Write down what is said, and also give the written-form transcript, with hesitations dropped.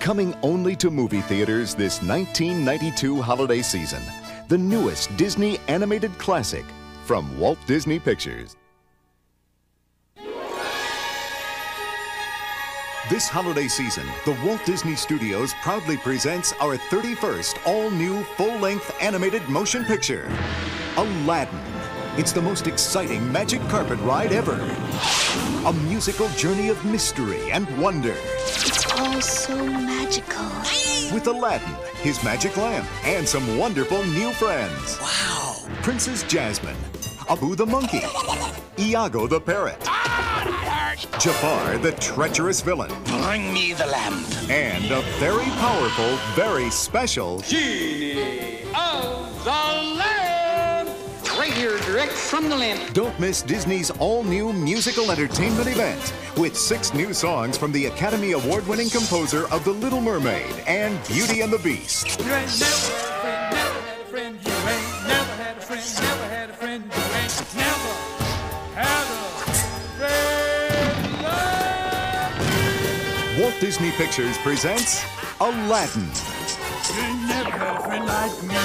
Coming only to movie theaters this 1992 holiday season, the newest Disney animated classic from Walt Disney Pictures. This holiday season, the Walt Disney Studios proudly presents our 31st all-new full-length animated motion picture, Aladdin. It's the most exciting magic carpet ride ever. A musical journey of mystery and wonder. It's all so magical. With Aladdin, his magic lamp, and some wonderful new friends. Wow! Princess Jasmine, Abu the monkey, Iago the parrot, Jafar the treacherous villain, Bring me the lamp. and a very powerful, very special Genie of the Lamp! Right here, direct from the lamp. Don't miss Disney's all-new musical entertainment event with 6 new songs from the Academy Award-winning composer of The Little Mermaid and Beauty and the Beast. You ain't never had a friend, you ain't never had a friend, never had a friend, you ain't never had a friend. Walt Disney Pictures presents Aladdin. You ain't never had a friend like me.